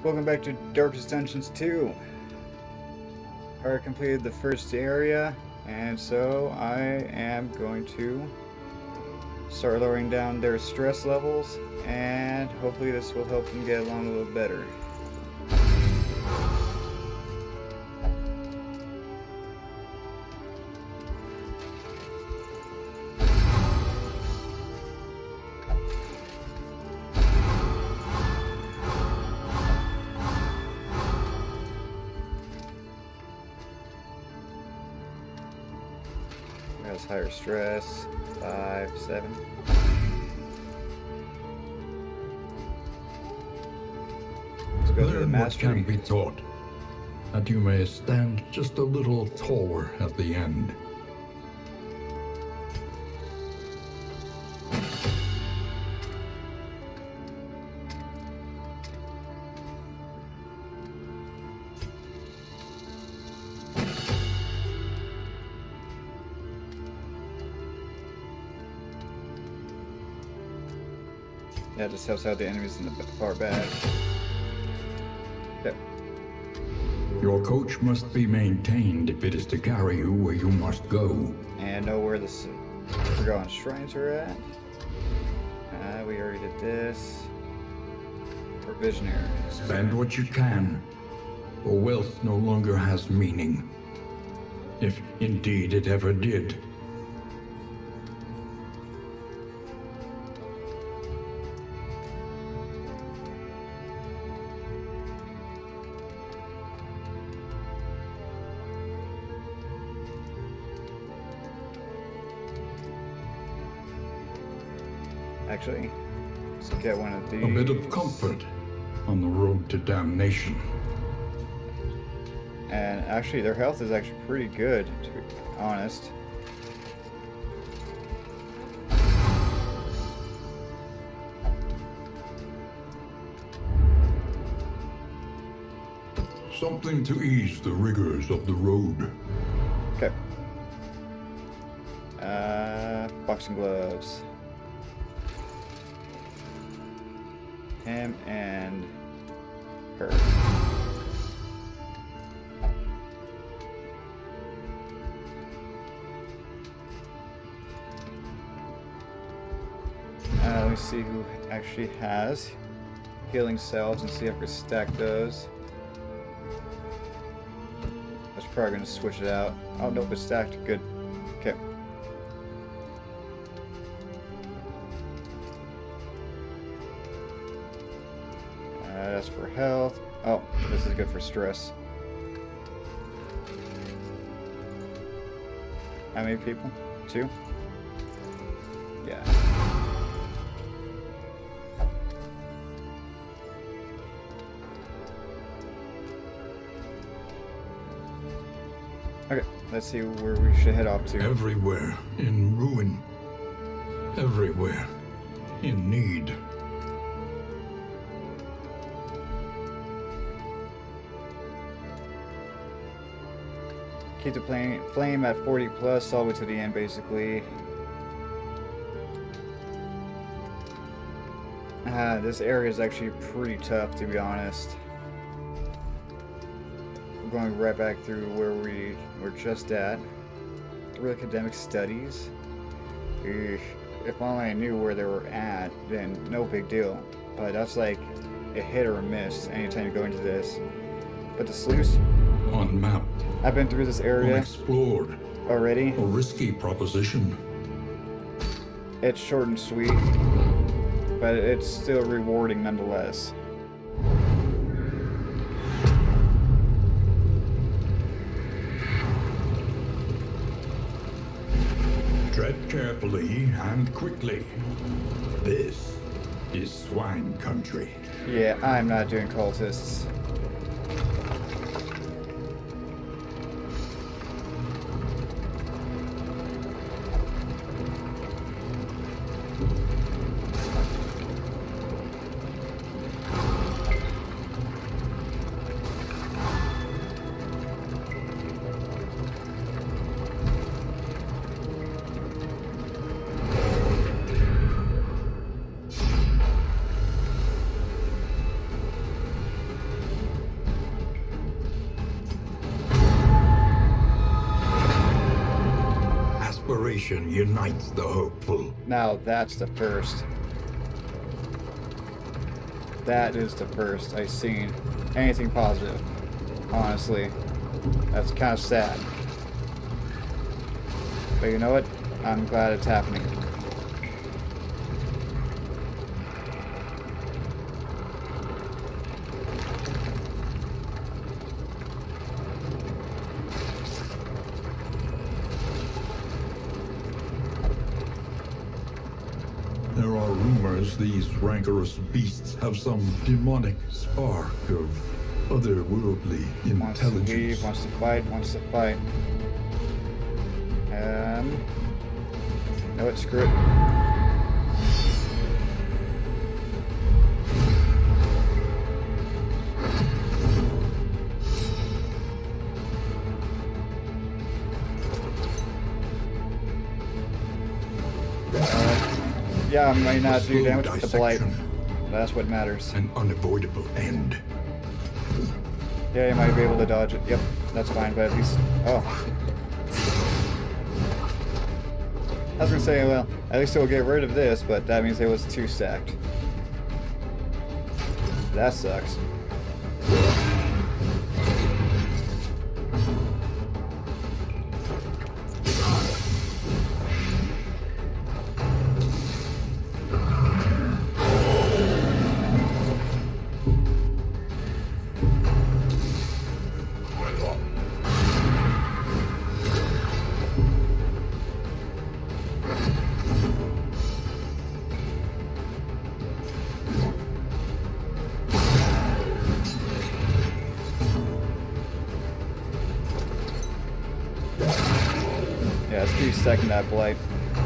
welcome back to Darkest Dungeons 2. I completed the first area, and so I am going to start lowering down their stress levels, and hopefully this will help them get along a little better. Has higher stress, 5, 7. Let's go to the Learn what mastery. can be taught, that you may stand just a little taller at the end. Yeah, it just helps out the enemies in the far back. Yep. Your coach must be maintained if it is to carry you where you must go. And know where the forgotten shrines are at. We already did this. Provisioner. Spend what you can, or wealth no longer has meaning. If indeed it ever did. Actually, let's get one of these. A bit of comfort on the road to damnation. And actually, their health is actually pretty good, to be honest. Something to ease the rigors of the road. Okay. Boxing gloves. Him and her. Let me see who actually has healing cells and see if I can stack those. I was probably going to switch it out. Oh, nope, it's stacked. Good. Okay. That's for health. Oh, this is good for stress. How many people? 2? Yeah. Okay, let's see where we should head off to. Everywhere in ruin. Everywhere in need. Keep the flame at 40 plus all the way to the end, basically. This area is actually pretty tough, to be honest. We're going right back through where we were just at. Through academic studies. If only I knew where they were at, then no big deal. But that's like a hit or a miss anytime you go into this. But the sluice, Unmapped. I've been through this area Unexplored. already. A risky proposition. It's short and sweet, but it's still rewarding nonetheless. Tread carefully and quickly. This is swine country. Yeah, I'm not doing cultists. tradition unites the hopeful. Now that's the first. That is the first I've seen anything positive. Honestly. That's kind of sad. But you know what? I'm glad it's happening. There are rumors these rancorous beasts have some demonic spark of otherworldly Wants to intelligence. leave, wants to fight, wants to fight. No, screw it. Yeah, I might not do damage with the blight. That's what matters. An unavoidable end. Yeah, you might be able to dodge it. Yep, that's fine, but at least... Oh. I was gonna say, well, at least it will get rid of this, but that means it was 2 stacked. That sucks. Yeah, let's keep stacking that blight.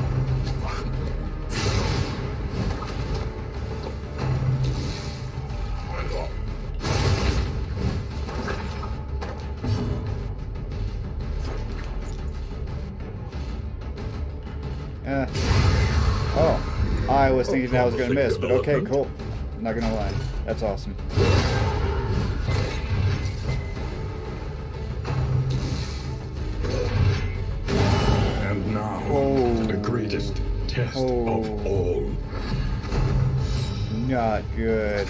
Oh, I was thinking that was gonna miss, but okay, cool. I'm not gonna lie, that's awesome. And now, the greatest test of all. Not good.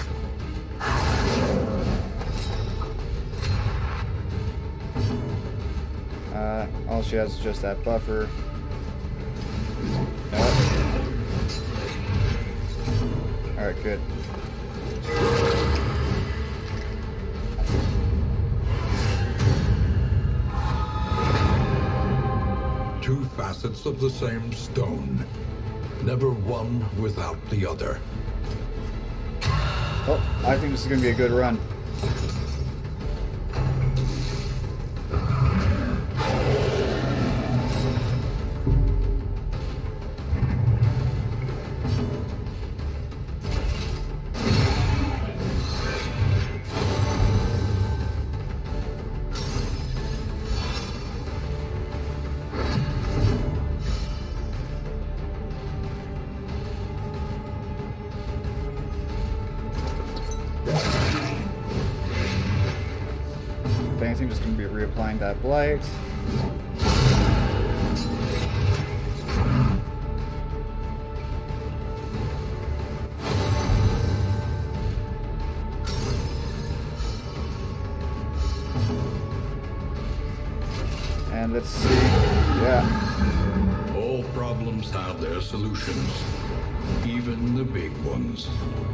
All she has is just that buffer. Nope. Alright, good. Two facets of the same stone. Never one without the other. Oh, I think this is going to be a good run. If anything, just going to be reapplying that blight. And let's see. Yeah. All problems have their solutions, even the big ones.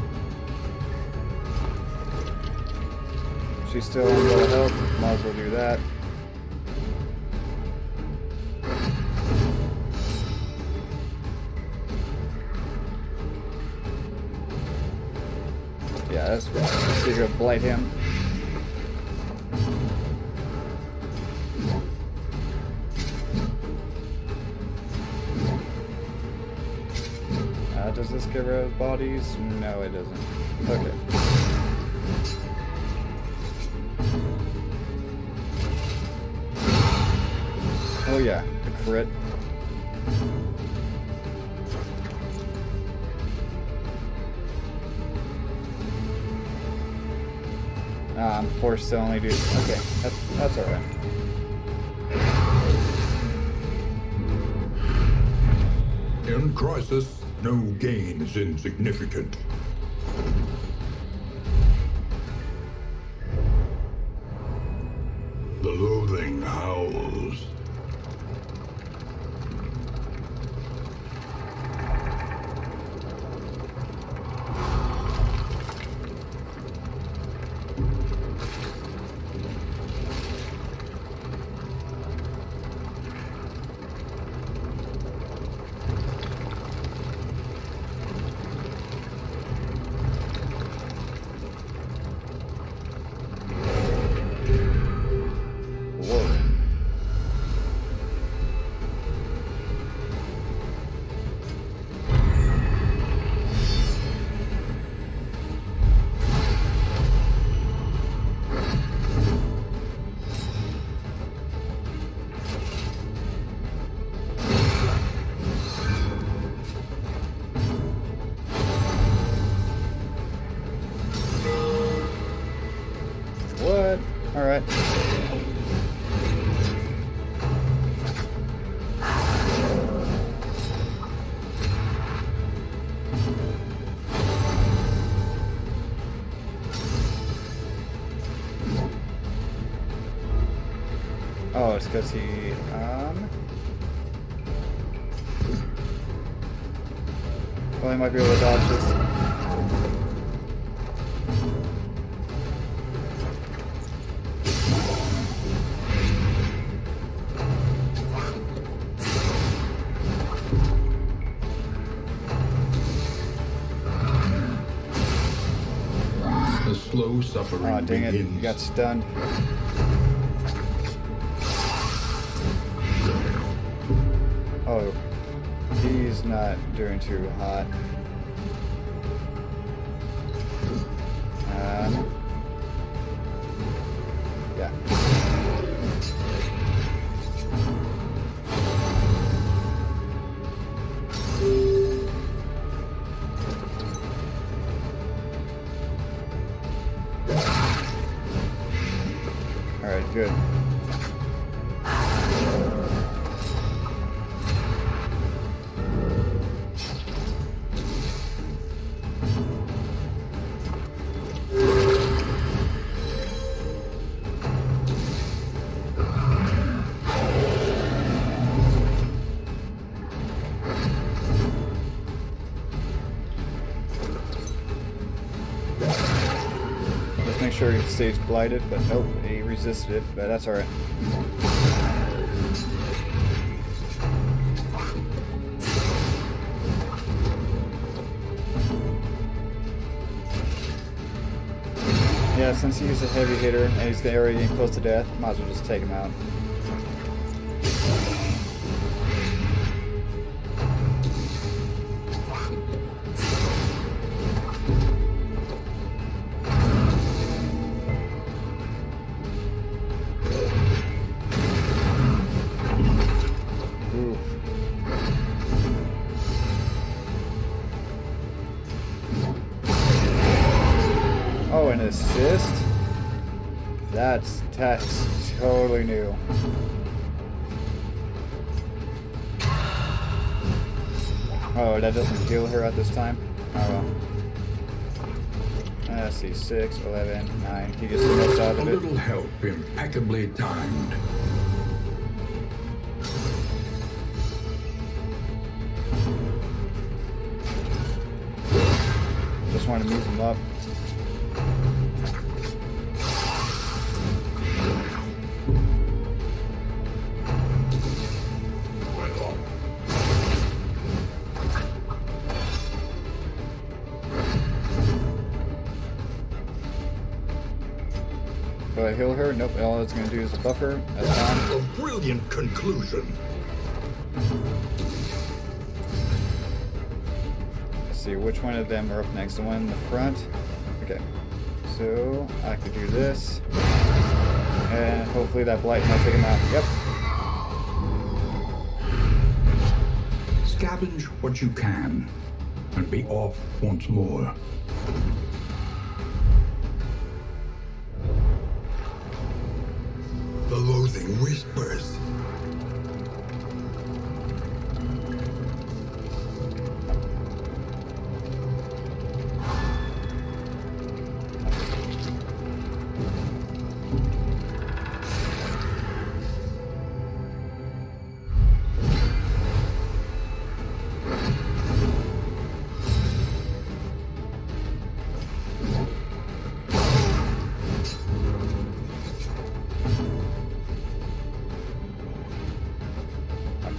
She's still on low health. Might as well do that. Yeah, that's right. Let's see if we blight him. Does this get rid of bodies? No, it doesn't. Okay. Oh yeah, the crit. I'm forced to only do... Okay, that's alright. In crisis, no gain is insignificant. The loathing howls. What? Alright. Oh, it's because he, well, he might be able to dodge this. The slow suffering Oh, dang it, begins. you got stunned. Oh, he's not doing too hot. Yeah. Alright, good. Let's make sure he stays blighted, but nope, he resisted it, but that's alright. Yeah, since he's a heavy hitter and he's already getting close to death, might as well just take him out. Oof. Oh, an assist? That's totally new. Oh, that doesn't kill her at this time? Oh well. Let's see, 6, 11, 9. He gets the most out A of it. little help impeccably timed. Just want to move him up. Do I heal her? Nope, all it's going to do is a buffer. That's fine. A brilliant conclusion. Let's see, which one of them are up next? The one in the front? Okay. So, I could do this. And hopefully that blight might take him out. Yep. Scavenge what you can, and be off once more. The loathing whispers.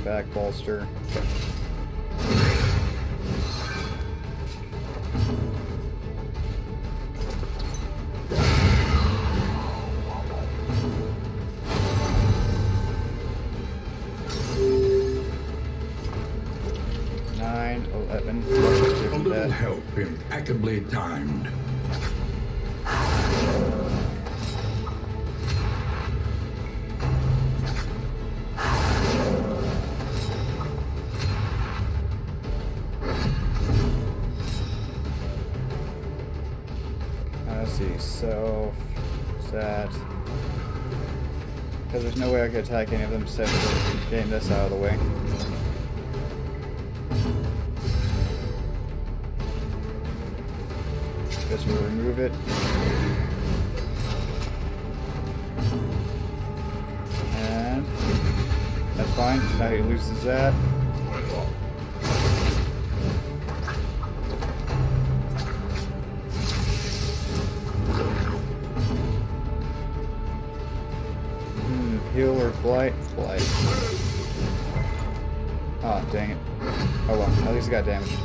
back bolster. A little help impeccably timed. Let's see, so is that because there's no way I could attack any of them except for getting this out of the way. Guess we'll remove it. And that's fine. Now he loses that. Heal or blight? Blight. Oh, dang it. Oh well, at least it got damaged.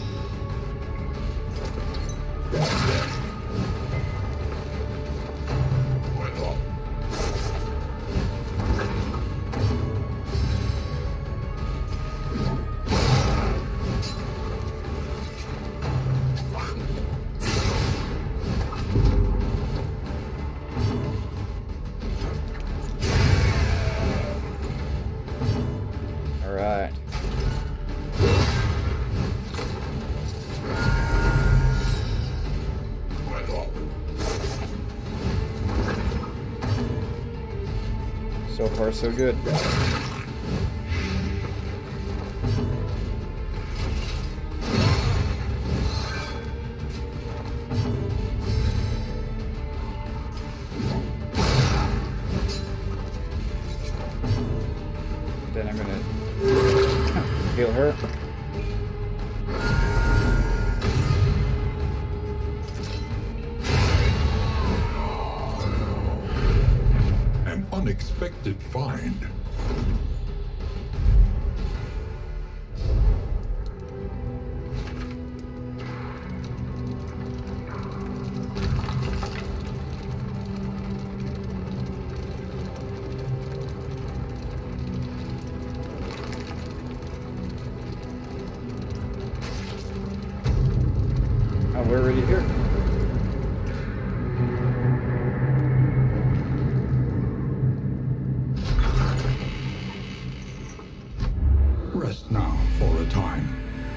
Alright. So far, so good. Then I'm gonna heal her. An unexpected find. Oh, we're already here. Rest now for a time.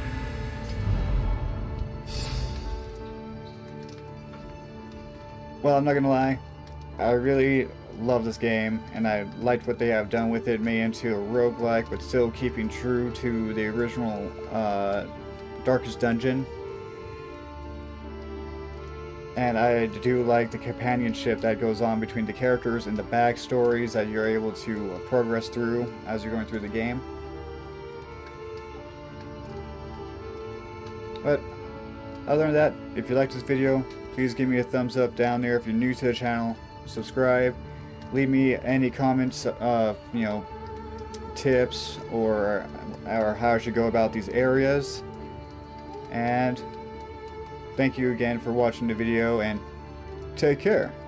Well, I'm not gonna lie. I really love this game, and I liked what they have done with it, made into a roguelike, but still keeping true to the original Darkest Dungeon. And I do like the companionship that goes on between the characters and the backstories that you're able to progress through as you're going through the game. But other than that, if you liked this video, please give me a thumbs up down there. If you're new to the channel, subscribe. Leave me any comments, tips or how I should go about these areas. And thank you again for watching the video, and take care.